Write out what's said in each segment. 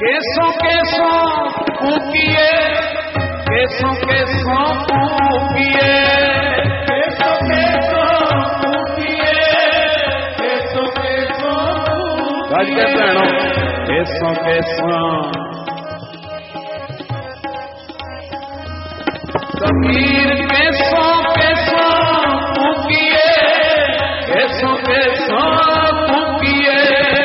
केसों केसों कूकिए, केसों केसों कूकिए, केसों केसों कूकिए, केसों केसों गज के भैनों केसों केसों कबीर केसों केसों कूकिए, केसों केसों कूकिए।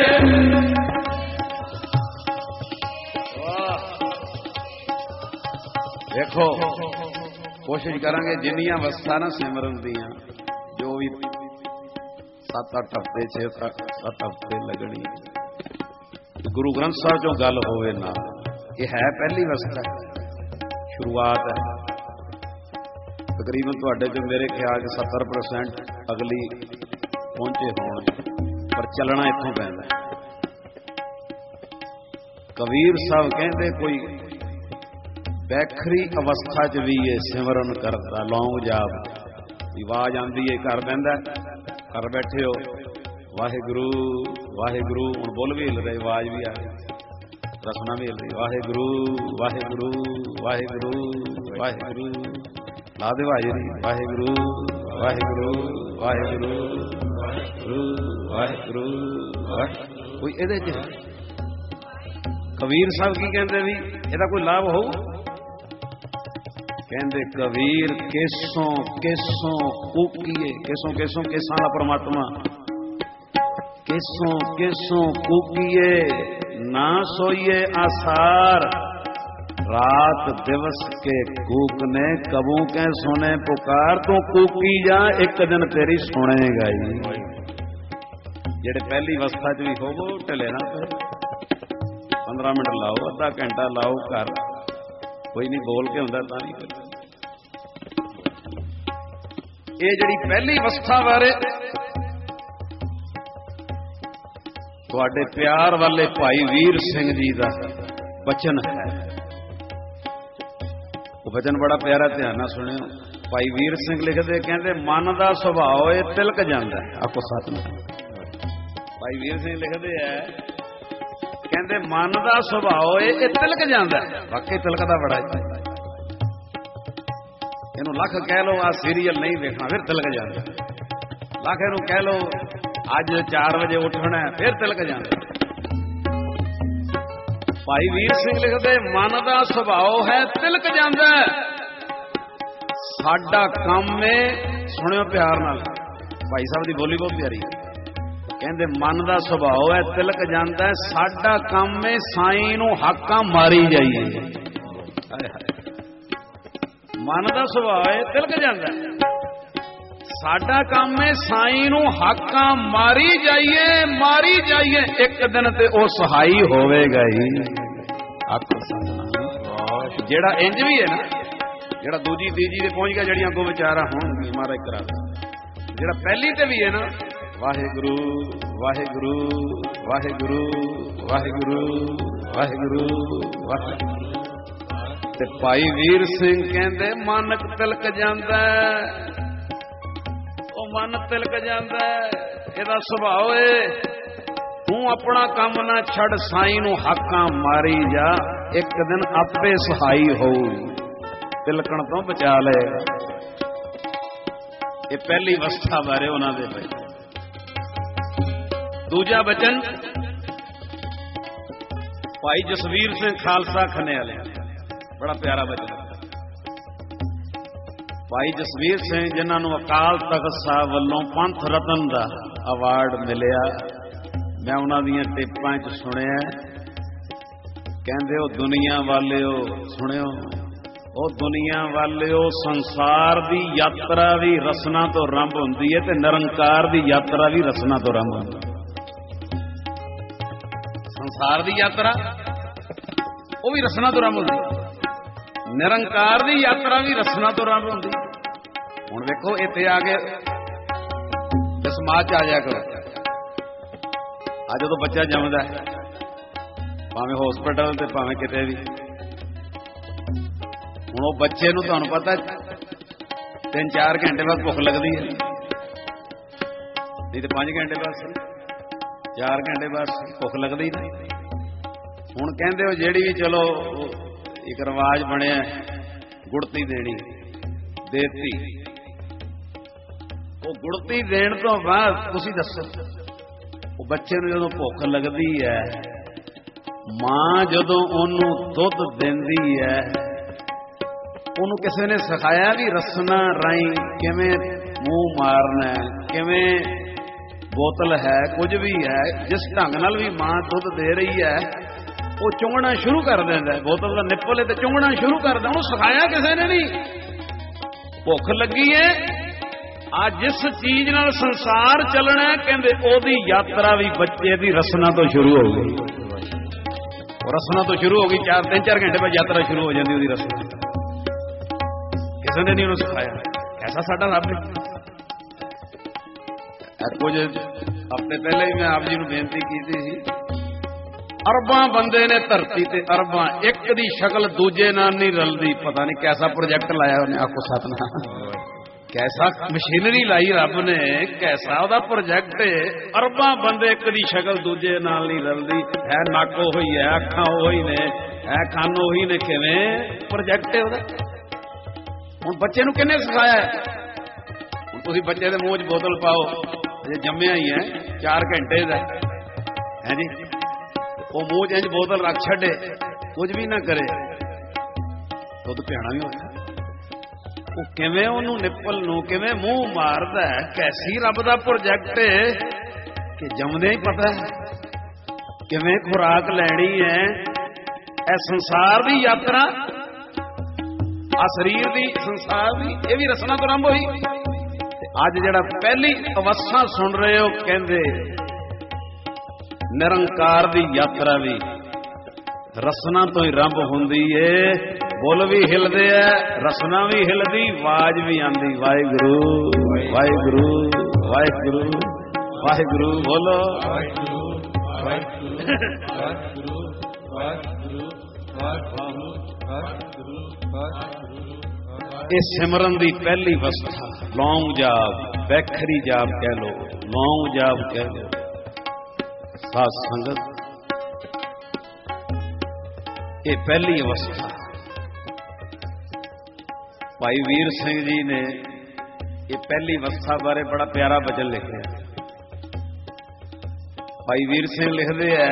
देखो कोशिश करांगे जिन्नियां अवस्था ना सिमरन दियां जो भी 7-8 हफ्ते 6-7 हफ्ते लगनी गुरु ग्रंथ साहब चों गल होवे ना ये है पहली अवस्था शुरुआत है तकरीबन तुहाडे चों मेरे ख्याल 70% अगली पहुंचे होण पर चलना इत्थों पैंदा। कबीर साहब कहंदे कोई बैखरी अवस्था च भी ये सिमरन करता लौंग जाप आवाज आती है घर बहता घर बैठे हो वाहिगुरु वाहिगुरु हुण बुल भी हिल रहे आवाज भी आ रही रसना भी हिल रही वाहिगुरु वाहिगुरु वाहिगुरु वाहिगुरु ला दे हाजरी वाहिगुरु वाहिगुरु वाहिगुरु वाहिगुरु वाहिगुरु कोई इहदे च कबीर साहब की कहते भी इहदा कोई लाभ हो कहते कबीर केसों केसों कूकिए केसों केसों केसां दा परमात्मा केसों केसों कूकिए ना सोइए आसार रात दिवस के कूकने कबू के सुने पुकार तू कूकी जा एक दिन तेरी सुनेगा ही जेड़े पहली अवस्था च भी होवो ढले ना 15 मिनट लाओ अद्धा घंटा लाओ घर कोई नहीं बोल के हुंदा तां नहीं ये जिहड़ी पहली अवस्था बारे तुहाडे प्यार वाले भाई वीर सिंह जी का बचन है वो बचन बड़ा प्यारा ध्यान नाल सुनियो भाई वीर सिंह लिखते कहते मन का सुभाव ये तिलक जाता है आपको साथ में भाई वीर सिंह लिखते हैं कहते मन का सुभाव ये तिलक जाता है वाकई तिलक का बड़ा इनू लख कह लो आ सीरियल नहीं देखना फिर तिलक जाता लख इनू कह लो अज 4 बजे उठना है फिर तिलक जाता। भाई वीर सिंह लिखते मन का सुभाव है तिलक जाता साडा काम में सुनियो प्यार नाल भाई साहब की बोली बहुत प्यारी कहते मन का सुभाव है तिलक जाता है साडा काम में साईं नू हाका मारी जाइए मन का सुभाव है तिलक जाता है साडा काम में साईं नू हाका मारी जाइए एक दिन ते ओ सहाई होवेगा ही जेड़ा इंज भी है ना जेड़ा दूजी तीजी ते पहुंच गया जड़ियां को विचारा होणगी महाराज करा जेड़ा पहली ते भी है ना वाहिगुरु वाहिगुरु वाहिगुरु वाहिगुरु वाहिगुरु वाहिगुरु ते भाई वीर सिंह कहंदे मन तिलक जांदा ओ मन तिलक जांदा इहदा सुभाव है तू अपना काम ना छड़ साईं नू हाकां मारी जा एक दिन आपे सहाई होऊ तिलकण तो बचा लेगा। ये पहली अवस्था बारे उन्होंने भाई दूजा बचन भाई जसवीर सिंह खालसा खने वाले बड़ा प्यारा बचन भाई जसवीर सिंह जिन्होंने अकाल तख्त साहब वालों पंथ रतन का अवार्ड मिलिया मैं उन्होंने टिप्पां च सुनिया कहंदे ओ दुनिया वाले सुनियो ओ दुनिया वाले संसार की यात्रा भी रसना तो रंभ होंदी है ते निरंकार की यात्रा भी रसना तो रंभ होंदी संसार की यात्रा वो भी रसना तो रंभ होंदी निरंकार की यात्रा भी रसना तो रंभ होंदी हुण देखो इत्थे आ के समाज आ जाया करो अज जो बच्चा जमदा है भावें हॉस्पिटल ते भावें किते भी हुण वो बच्चे नूं तुहानूं पता 3-4 घंटे बाद भुख लगती है नहीं तो 5 घंटे बाद 4 घंटे बाद भुख लगती नहीं ਹੁਣ ਕਹਿੰਦੇ ਉਹ ਜਿਹੜੀ ਵੀ ਚਲੋ ਇੱਕ ਰਿਵਾਜ ਬਣਿਆ ਗੁੜਤੀ ਦੇਣੀ ਦੇਤੀ, ਉਹ ਗੁੜਤੀ ਦੇਣ ਤੋਂ ਬਾਅਦ ਤੁਸੀਂ ਦੱਸੋ ਉਹ ਬੱਚੇ ਨੂੰ ਜਦੋਂ ਭੁੱਖ ਲੱਗਦੀ ਹੈ, ਮਾਂ ਜਦੋਂ ਉਹਨੂੰ ਦੁੱਧ ਦਿੰਦੀ ਹੈ, ਉਹਨੂੰ ਕਿਸੇ ਨੇ ਸਿਖਾਇਆ ਵੀ ਰਸਨਾ ਰਾਹੀਂ ਕਿਵੇਂ ਮੂੰਹ ਮਾਰਨਾ, ਕਿਵੇਂ ਬੋਤਲ ਹੈ ਕੁਝ ਵੀ ਹੈ, ਜਿਸ ਢੰਗ ਨਾਲ ਵੀ ਮਾਂ ਦੁੱਧ ਦੇ ਰਹੀ ਹੈ ਉਹ ਚੁੰਗਣਾ ਸ਼ੁਰੂ ਕਰ ਦਿੰਦਾ, ਬੋਤਲ ਦਾ ਨਿੱਪਲ ਤੇ ਚੁੰਗਣਾ ਸ਼ੁਰੂ ਕਰਦਾ, ਉਹਨੂੰ ਸਿਖਾਇਆ ਕਿਸੇ ਨੇ ਨਹੀਂ। ਭੁੱਖ ਲੱਗੀ ਹੈ, ਆ ਜਿਸ ਚੀਜ਼ ਨਾਲ ਸੰਸਾਰ ਚੱਲਣਾ ਕਹਿੰਦੇ ਉਹਦੀ ਯਾਤਰਾ ਵੀ ਬੱਚੇ ਦੀ ਰਸਨਾ ਤੋਂ ਸ਼ੁਰੂ ਹੋ ਗਈ। ਉਹ ਰਸਨਾ ਤੋਂ ਸ਼ੁਰੂ ਹੋ ਗਈ, 3-4 ਘੰਟੇ ਬਾਅਦ ਯਾਤਰਾ ਸ਼ੁਰੂ ਹੋ ਜਾਂਦੀ ਉਹਦੀ ਰਸਨਾ। ਕਿਸੇ ਨੇ ਨਹੀਂ ਉਹਨੂੰ ਸਿਖਾਇਆ। ਐਸਾ ਸਾਡਾ ਰੱਬ ਹੈ। ਕੁਝ ਹਫ਼ਤੇ ਪਹਿਲੇ ਹੀ ਮੈਂ ਆਪ ਜੀ ਨੂੰ ਬੇਨਤੀ ਕੀਤੀ ਸੀ, ਅਰਬਾਂ ਬੰਦੇ ਨੇ ਧਰਤੀ ਤੇ ਅਰਬਾਂ, ਇੱਕ ਦੀ ਸ਼ਕਲ ਦੂਜੇ ਨਾਲ ਨਹੀਂ ਰਲਦੀ। ਪਤਾ ਨਹੀਂ ਕੈਸਾ ਪ੍ਰੋਜੈਕਟ ਲਾਇਆ ਉਹਨੇ, ਆਖੋ ਸਤਨਾਮ, ਕੈਸਾ ਮਸ਼ੀਨਰੀ ਲਾਈ ਰੱਬ ਨੇ, ਕੈਸਾ ਉਹਦਾ ਪ੍ਰੋਜੈਕਟ ਹੈ। ਅਰਬਾਂ ਬੰਦੇ ਇੱਕ ਦੀ ਸ਼ਕਲ ਦੂਜੇ ਨਾਲ ਨਹੀਂ ਰਲਦੀ, ਹੈ ਨੱਕ ਉਹੀ ਹੈ, ਅੱਖਾਂ ਉਹੀ ਨੇ, ਹੈ ਕੰਨ ਉਹੀ ਨੇ, ਕਿਵੇਂ ਪ੍ਰੋਜੈਕਟ ਹੈ ਉਹਦਾ। ਹੁਣ ਬੱਚੇ ਨੂੰ ਕਿਹਨੇ ਸਿਖਾਇਆ? ਹੁਣ ਤੁਸੀਂ ਬੱਚੇ ਦੇ ਮੂੰਹ 'ਚ ਬੋਤਲ ਪਾਓ, ਅਜੇ ਜੰਮਿਆ ਹੀ ਹੈ, 4 ਘੰਟੇ ਦਾ ਹੈ ਜੀ, ਉਹ ਮੂੰਹ 'ਚ ਇੰਝ ਬੋਤਲ ਰੱਖ ਛੱਡੇ, ਕੁਝ ਵੀ ਨਾ ਕਰੇ, ਦੁੱਧ ਪਿਆਣਾ ਵੀ ਔਖਾ। ਉਹ ਕਿਵੇਂ ਉਹਨੂੰ ਨਿੱਪਲ ਨੂੰ ਕਿਵੇਂ ਮੂੰਹ ਮਾਰਦਾ ਹੈ, ਕੈਸੀ ਰੱਬ ਦਾ ਪ੍ਰੋਜੈਕਟ ਹੈ ਕਿ ਜੰਮਦੇ ਹੀ ਪਤਾ ਹੈ ਕਿਵੇਂ ਖੁਰਾਕ ਲੈਣੀ ਹੈ। ਇਹ ਸੰਸਾਰ ਦੀ ਯਾਤਰਾ, ਆ ਸਰੀਰ ਦੀ, ਸੰਸਾਰ ਦੀ, ਇਹ ਵੀ ਰਸਨਾ ਤੋਂ ਆਰੰਭ ਹੋਈ। ਅੱਜ ਜਿਹੜਾ ਪਹਿਲੀ ਅਵਸਥਾ ਸੁਣ ਰਹੇ ਹੋ, ਕਹਿੰਦੇ ਨਿਰੰਕਾਰ ਦੀ ਯਾਤਰਾ ਵੀ ਰਸਨਾ ਤੋਂ ਹੀ ਆਰੰਭ ਹੁੰਦੀ ਏ। ਬੁੱਲ ਵੀ ਹਿਲਦੇ ਐ, ਰਸਨਾ ਵੀ ਹਿਲਦੀ, ਆਵਾਜ਼ ਵੀ ਆਂਦੀ, ਵਾਹਿਗੁਰੂ ਵਾਹਿਗੁਰੂ ਵਾਹਿਗੁਰੂ ਵਾਹਿਗੁਰੂ, ਬੋਲੋ ਵਾਹਿਗੁਰੂ ਵਾਹਿਗੁਰੂ ਵਾਹਿਗੁਰੂ ਵਾਹਿਗੁਰੂ ਵਾਹਿਗੁਰੂ ਵਾਹਿਗੁਰੂ। ਇਹ ਸਿਮਰਨ ਦੀ ਪਹਿਲੀ ਅਵਸਥਾ, ਲੌਂਗ ਜਾਪ, ਵੈਖਰੀ ਜਾਪ ਕਹਿ ਲੋ, ਲੌਂਗ ਜਾਪ ਕਹਿ ਲੋ। ਸਾਧ ਸੰਗਤ, ਇਹ ਪਹਿਲੀ ਅਵਸਥਾ। ਭਾਈ ਵੀਰ ਸਿੰਘ ਜੀ ਨੇ ਇਹ ਪਹਿਲੀ ਅਵਸਥਾ ਬਾਰੇ ਬੜਾ ਪਿਆਰਾ ਬਚਨ ਲਿਖਿਆ। ਭਾਈ ਵੀਰ ਸਿੰਘ ਲਿਖਦੇ ਐ,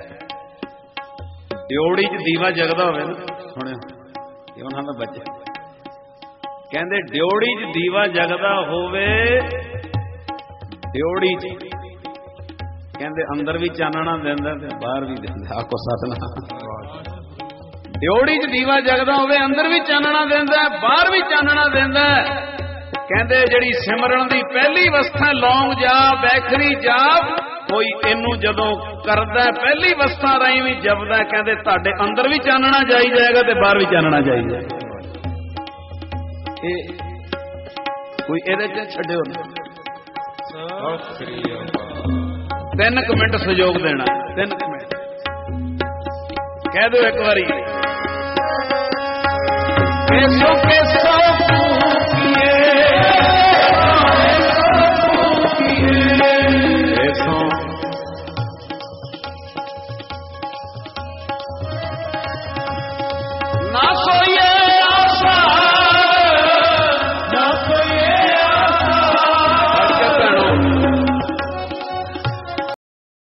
ਡਿਓੜੀ 'ਚ ਦੀਵਾ ਜਗਦਾ ਹੋਵੇ ਨਾ, ਸੁਣਿਓ ਇਹ ਉਹਨਾਂ ਦਾ ਬਚਨ, ਕਹਿੰਦੇ ਡਿਓੜੀ 'ਚ ਦੀਵਾ ਜਗਦਾ ਹੋਵੇ, ਡਿਓੜੀ 'ਚ ਕਹਿੰਦੇ ਅੰਦਰ ਵੀ ਚਾਨਣਾ ਦਿੰਦਾ ਤੇ ਬਾਹਰ ਵੀ ਦਿੰਦਾ, ਆਖੋ ਸਤਨਾਮ। ਡਿਓੜੀ 'ਚ ਦੀਵਾ ਜਗਦਾ ਹੋਵੇ, ਅੰਦਰ ਵੀ ਚਾਨਣਾ ਦਿੰਦਾ, ਬਾਹਰ ਵੀ ਚਾਨਣਾ ਦਿੰਦਾ। ਕਹਿੰਦੇ ਜਿਹੜੀ ਸਿਮਰਨ ਦੀ ਪਹਿਲੀ ਅਵਸਥਾ, ਲੌਂਗ ਜਾਪ, ਵੈਖਰੀ ਜਾਪ, ਕੋਈ ਇਹਨੂੰ ਜਦੋਂ ਕਰਦਾ ਪਹਿਲੀ ਅਵਸਥਾ ਰਾਹੀਂ ਵੀ ਜਪਦਾ, ਕਹਿੰਦੇ ਤੁਹਾਡੇ ਅੰਦਰ ਵੀ ਚਾਨਣਾ ਜਾਈ ਜਾਏਗਾ ਤੇ ਬਾਹਰ ਵੀ ਚਾਨਣਾ ਜਾਈ ਜਾਏਗਾ। ਇਹ ਕੋਈ ਇਹਦੇ 'ਚ ਛੱਡਿਓ ਨਾ। 3 ਮਿੰਟ ਸਹਿਯੋਗ ਦੇਣਾ, 3 ਮਿੰਟ ਕਹਿ ਦਿਓ ਇੱਕ ਵਾਰੀ।